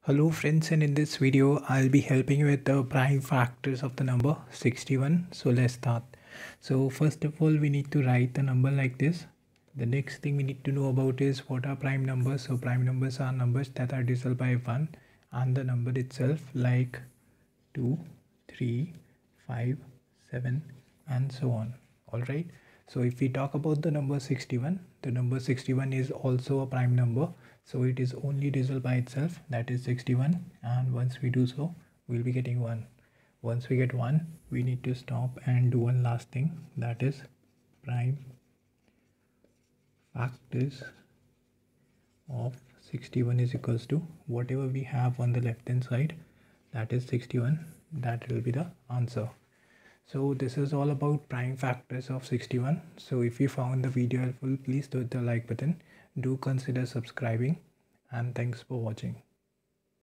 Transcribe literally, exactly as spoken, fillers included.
Hello friends, and in this video I'll be helping you with the prime factors of the number sixty-one. So let's start. So first of all, we need to write the number like this. The next thing we need to know about is what are prime numbers. So prime numbers are numbers that are divisible by one and the number itself, like two, three, five, seven, and so on. Alright. So if we talk about the number sixty-one, the number sixty-one is also a prime number. So it is only divisible by itself, that is sixty-one, and once we do so, we'll be getting one. Once we get one, we need to stop and do one last thing, that is prime factors of sixty-one is equals to whatever we have on the left hand side, that is sixty-one, that will be the answer. So this is all about prime factors of sixty-one. So if you found the video helpful, please hit the like button. Do consider subscribing, and thanks for watching.